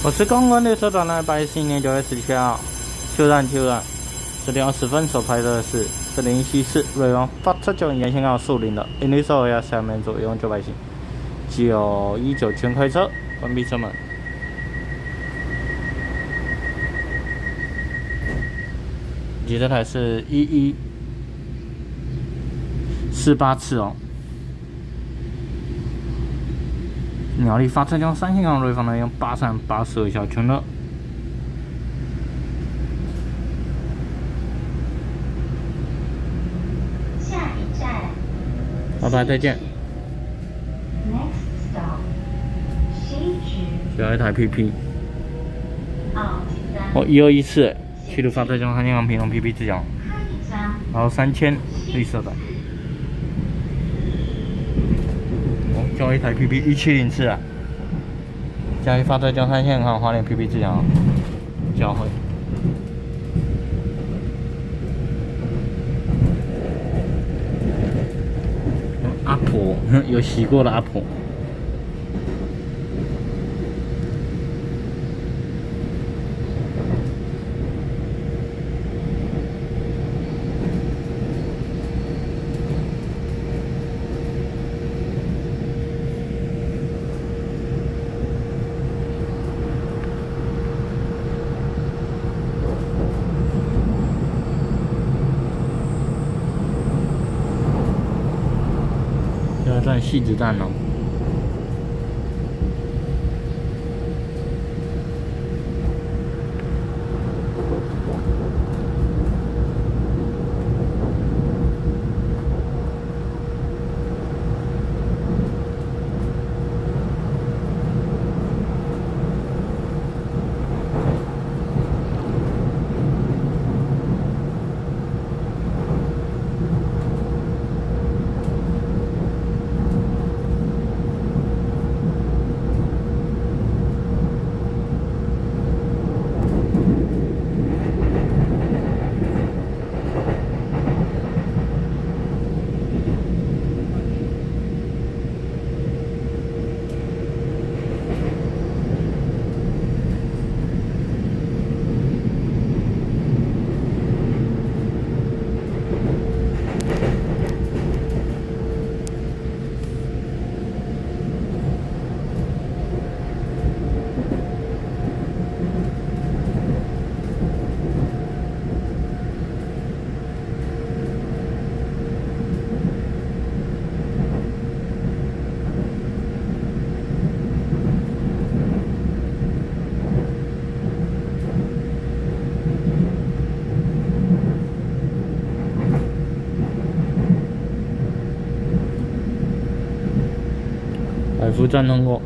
我是刚刚列车长的111年9月17号，休战。10点20分所拍摄的是4014瑞王发车9沿线号树林的印尼首尔下面左右900行，919全开车，关闭车门。及这台是1148次哦。苗栗发车将3线号瑞方的用8382小圈了。 下一站， 拜拜，再见。 Next stop，西直。 下一台 PP。哦，1214，七路发车将3线号平衡 PP 自强，然后3000绿色的。叫一台 PP 1704啊，加一发车将3线号花莲 PP 自强交会。阿婆，有洗过的阿婆。下一站戏子站哦。海福站通过。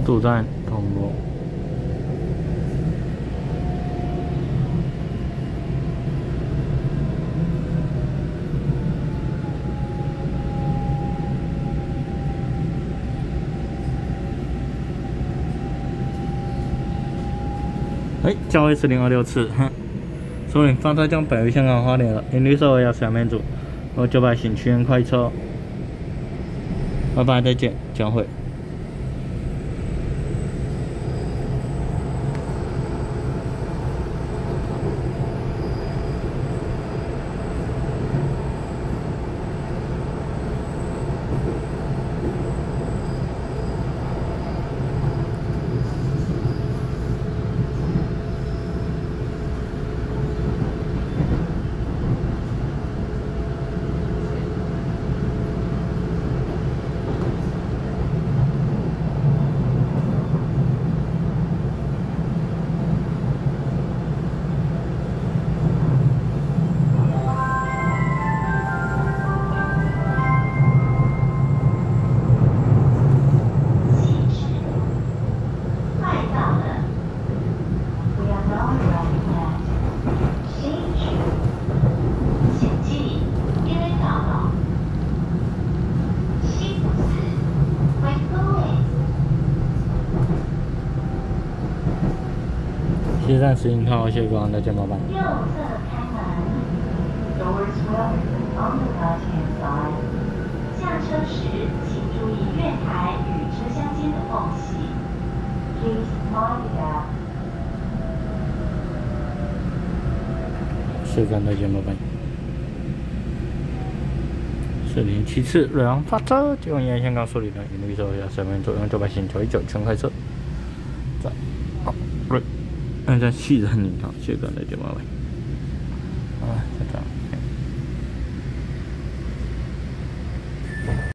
主站通过。价位是026次，所以发车将北于香港花莲了，因绿色为要下面组，和900行区间快车，拜拜，再见，将会。西站11号，谢谢各位，再见，拜拜。 右侧开门 ，Doors will open on the left-hand side。下车时请注意月台与车厢间的缝隙。Please mind the gap。 谢谢各位，再见，拜拜。407次瑞昂发车，接往沿香港处理的引力手下上面左用900行919全开车。在，好，瑞。按照7人领航，谢谢各位，再见，拜拜。